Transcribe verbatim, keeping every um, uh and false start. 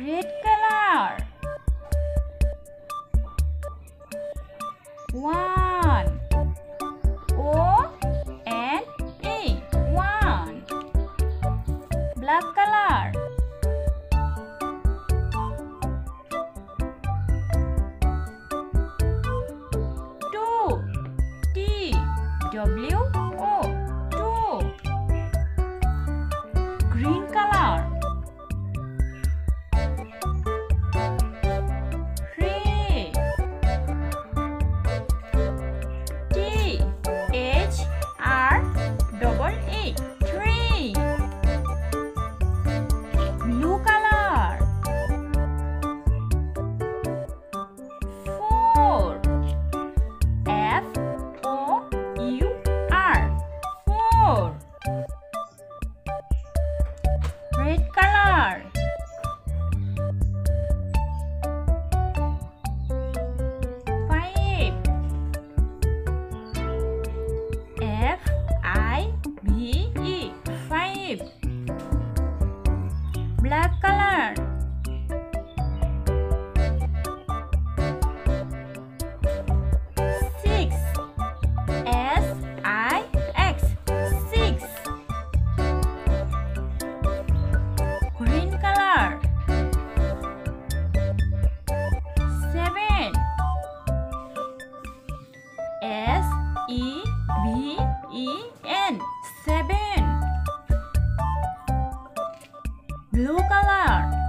Red color. One. O and E. One. Black color. Two. T W O. Two. Green color. Three. T H R double E. Three. Blue color. Four. F O U R. Four. Red color. Five. F I V E. Five. Black color. Six. S I X. Six. Green color. Seven. S E V E N. Seven. Blue color.